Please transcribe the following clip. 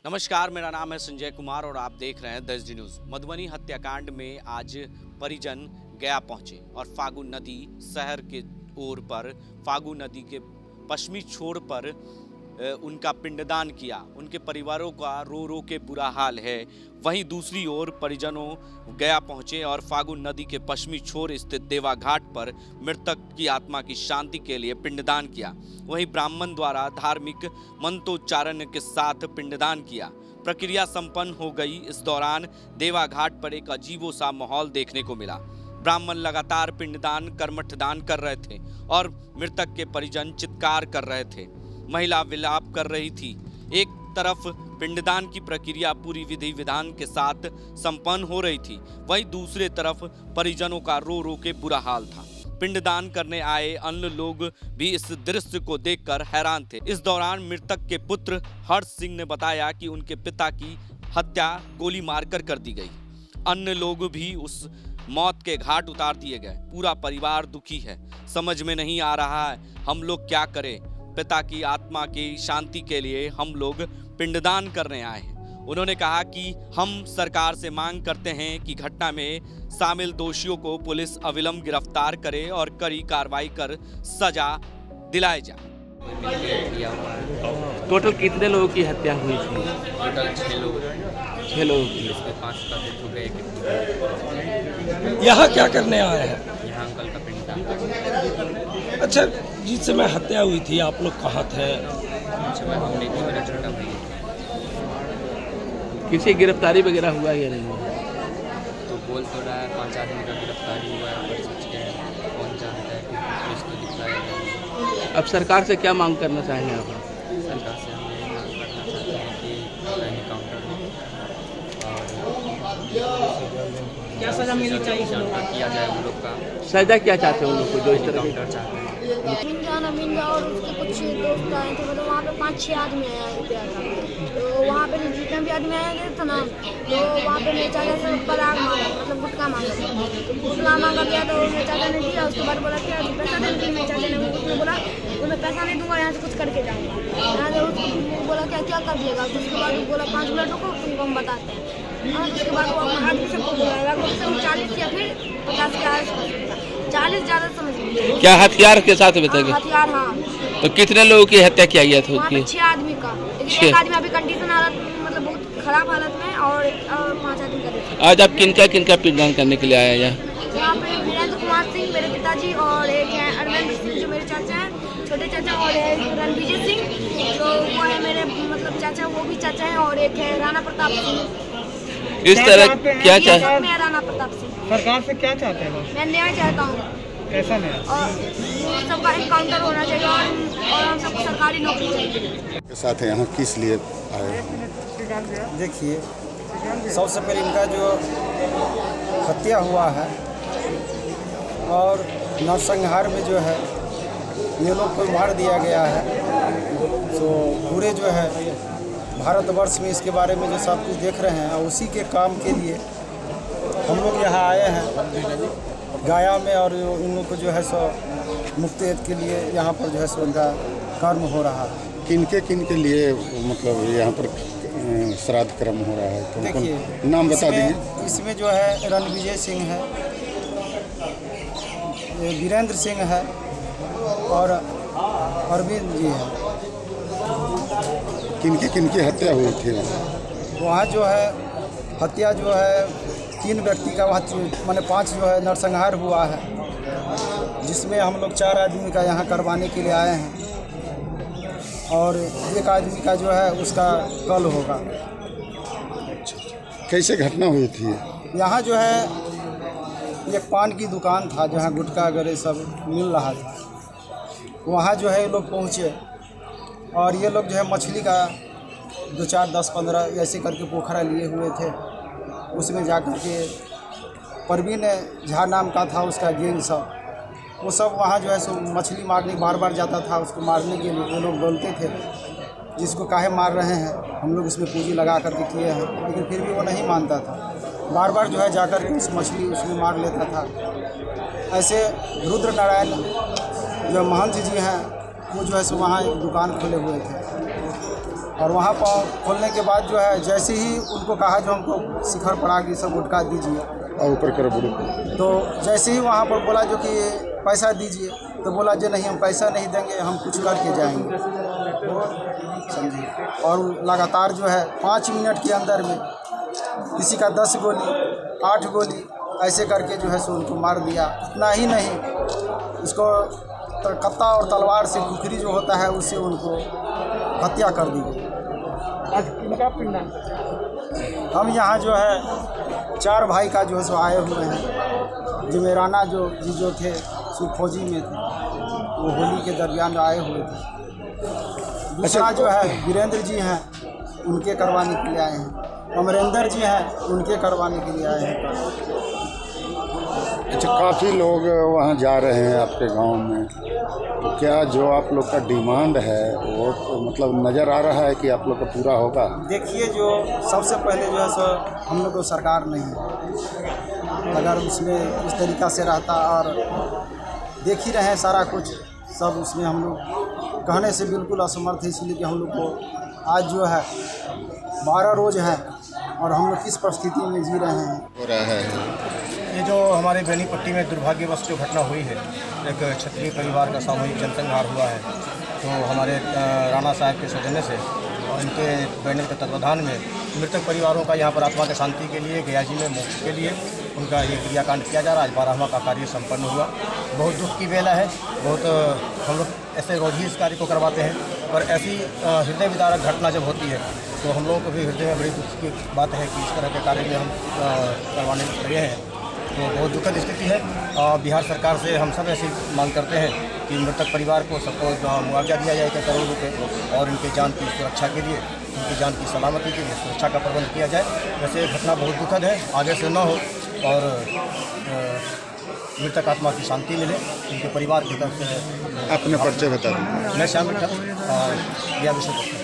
नमस्कार, मेरा नाम है संजय कुमार और आप देख रहे हैं 10 न्यूज़। मधुबनी हत्याकांड में आज परिजन गया पहुंचे और फागु नदी शहर के ओर पर फागु नदी के पश्चिमी छोर पर उनका पिंडदान किया। उनके परिवारों का रो रो के बुरा हाल है। वहीं दूसरी ओर परिजनों गया पहुंचे और फागु नदी के पश्चिमी छोर स्थित देवा घाट पर मृतक की आत्मा की शांति के लिए पिंडदान किया। वहीं ब्राह्मण द्वारा धार्मिक मंत्रोच्चारण के साथ पिंडदान किया। प्रक्रिया संपन्न हो गई। इस दौरान देवा घाट पर एक अजीबो सा माहौल देखने को मिला। ब्राह्मण लगातार पिंडदान कर्मठदान कर रहे थे और मृतक के परिजन चित्कार कर रहे थे। महिला विलाप कर रही थी। एक तरफ पिंडदान की प्रक्रिया पूरी विधि विधान के साथ संपन्न हो रही थी, वहीं दूसरे तरफ परिजनों का रो रो के बुरा हाल था। पिंडदान करने आए अन्य लोग भी इस दृश्य को देखकर हैरान थे। इस दौरान मृतक के पुत्र हर्ष सिंह ने बताया कि उनके पिता की हत्या गोली मारकर कर दी गई। अन्य लोग भी उस मौत के घाट उतार दिए गए। पूरा परिवार दुखी है। समझ में नहीं आ रहा है हम लोग क्या करें। पिता की आत्मा की शांति के लिए हम लोग पिंडदान करने आए हैं। उन्होंने कहा कि हम सरकार से मांग करते हैं कि घटना में शामिल दोषियों को पुलिस अविलंब गिरफ्तार करे और कड़ी कार्रवाई कर सजा दिलाई जाए। टोटल कितने लोगों की हत्या हुई थी? टोटल 6 लोग की। इसके 5 का डेथ हो गए। यहाँ क्या करने आए हैं? यहाँ अंकल का पिंडदान। अच्छा, जिस समय हत्या हुई थी आप लोग कहाँ थे? हम नहीं थे, मेरा छोटा भाई। किसी गिरफ्तारी वगैरह हुआ या नहीं? तो बोल तो रहा है 5 आदमी का गिरफ्तारी हुआ है, पर सच क्या है कौन जानता है, क्योंकि पुलिस तो दिखाया। अब सरकार से क्या मांग करना चाहेंगे आप? सरकार से हम ये मांग करना चाहते हैं कि एनकाउंटर क्या सजा मिलनी चाहिए किया जाए उन लोग का। सजा क्या चाहते हैं उन लोग को जो इस तरह एनकाउंटर चाहते हैं। अमीन और उसके कुछ दोस्त आए थे, मतलब वहाँ पे 5-6 आदमी आए थे। तो वहाँ पे जितने भी आदमी आए थे ना, तो वहाँ पे मेरे चाचा से पराग मांगा, मतलब गुटखा मांगा। तो गुटखा मांगा गया तो मेरे चाचा ने दिया। उसके बाद बोला कि पैसा दे दीजिए। मेरे चाचा ने उसने बोला मैं पैसा नहीं दूंगा, यहाँ से कुछ करके जाऊँगा। यहाँ से उसको बोला क्या कर दिएगा। उसके बाद वो बोला 5 मिनट रुको, तुमको हम बताते हैं। और उसके बाद वो अपना आदमी सबको बोला 40 या फिर 50 के आसपास, 40 ज़्यादा समझ लीजिए। क्या हथियार के साथ बताएंगे? हथियार, हाँ। तो कितने लोगों की हत्या किया गया था? 6 आदमी का। एक आदमी अभी कंडीशन हालत में, मतलब बहुत खराब हालत में, और 5 आदमी का। आज आप किनका पिंडदान करने के लिए आए हैं? यहाँ पे वीरेंद्र कुमार सिंह मेरे पिताजी, और एक है अरविंद सिंह जो मेरे चाचा हैं, छोटे चाचा, और है रणविजय सिंह जो वो है मेरे मतलब चाचा, वो भी चाचा हैं, और एक है राणा प्रताप सिंह। इस तरह क्या चाहते हैं? मैं राणा प्रताप सिंह। सरकार से क्या चाहते हैं? मैं न्याय चाहता हूँ। कैसा न्याय? और सबका एनकाउंटर होना चाहिए और हम सबको सरकारी नौकरी चाहिए। के साथ यहाँ किस लिए आए? देखिए, सबसे पहले इनका जो हत्या हुआ है और नरसंहार में जो है ये लोग को मार दिया गया है, तो पूरे जो है भारतवर्ष में इसके बारे में जो सब कुछ देख रहे हैं, और उसी के काम के लिए हम लोग यहाँ आए हैं गया में, और इन लोग को जो है सो मुक्ति के लिए यहाँ पर जो है सो उनका कर्म हो रहा है। किनके लिए मतलब यहाँ पर श्राद्ध कर्म हो रहा है? देखिए, नाम बता दीजिए। इसमें जो है रणविजय सिंह है, वीरेंद्र सिंह है, और अरविंद जी है। किनकी हत्या हुई थी? वहाँ जो है हत्या जो है 3 व्यक्ति का, वहाँ माने 5 जो है नरसंहार हुआ है, जिसमें हम लोग 4 आदमी का यहाँ करवाने के लिए आए हैं, और 1 आदमी का जो है उसका कल होगा। कैसे घटना हुई थी? यहाँ जो है एक पान की दुकान था जहाँ गुटखा वगैरह सब मिल रहा था। वहाँ जो है ये लोग पहुँचे, और ये लोग जो है मछली का 2, 4, 10, 15 ऐसे करके पोखरा लिए हुए थे। उसमें जाकर के परवीन झा नाम का था उसका गैंग सब, वो सब वहाँ जो है सो मछली मारने बार बार जाता था। उसको मारने के लिए वो लोग बोलते थे जिसको काहे मार रहे हैं, हम लोग इसमें पूंजी लगा करके किए हैं, लेकिन फिर भी वो नहीं मानता था। बार बार जो है जाकर के उस मछली उसमें मार लेता था। ऐसे रुद्र नारायण जो महंत जी हैं, वो जो है सो वहाँ एक दुकान खोले हुए थे। और वहाँ पर खोलने के बाद जो है जैसे ही उनको कहा जो हमको शिखर पराग ये सब गुटखा दीजिए और ऊपर करो बुढ़ू, तो जैसे ही वहाँ पर बोला जो कि पैसा दीजिए, तो बोला जो नहीं हम पैसा नहीं देंगे, हम कुछ करके जाएंगे, समझिए। और लगातार जो है 5 मिनट के अंदर में किसी का 10 गोली 8 गोली ऐसे करके जो है सो उनको मार दिया। इतना ही नहीं, इसको कत्ता और तलवार से कुकरी जो होता है उससे उनको हत्या कर दी गई। आज किनका पिंडदान? हम यहाँ जो है 4 भाई का जो है सो आए हुए हैं। जुमेराना जो थे सो फौजी में थे, वो होली के दरमियान आए हुए थे। दूसरा जो है वीरेंद्र जी हैं, उनके करवाने के लिए आए हैं। अमरेंद्र जी हैं, उनके करवाने के लिए आए हैं। अच्छा, काफ़ी लोग वहाँ जा रहे हैं आपके गांव में, तो क्या जो आप लोग का डिमांड है वो तो मतलब नज़र आ रहा है कि आप लोग का पूरा होगा? देखिए, जो सबसे पहले जो है सो हम लोग को सरकार नहीं है। अगर उसमें इस तरीक़ा से रहता और देख ही रहे हैं सारा कुछ सब, उसमें हम लोग कहने से बिल्कुल असमर्थ है। इसलिए कि हम लोग को आज जो है 12 रोज़ है और हम लोग किस परिस्थिति में जी रहे हैं। हो रहा है ये जो हमारे बेनीपट्टी में दुर्भाग्यवश जो घटना हुई है, एक क्षत्रिय परिवार का सामूहिक जनसंहार हुआ है, तो हमारे राणा साहब के सौजन्य से और इनके बैनर के तत्वाधान में मृतक परिवारों का यहाँ पर आत्मा की शांति के लिए गया जी में मोक्ष के लिए उनका ये क्रियाकांड किया जा रहा है। आज 12वां का कार्य संपन्न हुआ। बहुत दुख की बेला है, बहुत हम लोग ऐसे रोज ही इस कार्य को करवाते हैं, पर ऐसी हृदय विदारक घटना जब होती है तो हम लोगों को भी हृदय में बड़ी दुख की बात है कि इस तरह के कार्य में हम करवाने लगे हैं। तो बहुत दुखद स्थिति है। बिहार सरकार से हम सब ऐसी मांग करते हैं कि मृतक परिवार को सबको मुआवजा दिया जाए 1 करोड़ रुपये और इनके जान की सुरक्षा के लिए, उनकी जान की सलामती के लिए सुरक्षा का प्रबंध किया जाए। वैसे घटना बहुत दुखद है, आगे से न हो और मृतक आत्मा की शांति मिले। उनके परिवार की तरफ से अपने परिचय बता दें। मैं श्याम मित्तल, यह विषय